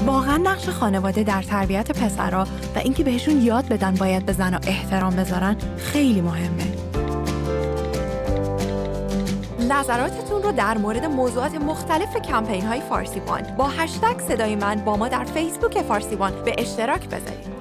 واقعا نقش خانواده در تربیت پسرها و اینکه بهشون یاد بدن باید به زن‌ها احترام بذارن خیلی مهمه. نظراتتون رو در مورد موضوعات مختلف کمپین‌های فارسی وان با هشتگ صدای من با ما در فیسبوک فارسی وان به اشتراک بذارید.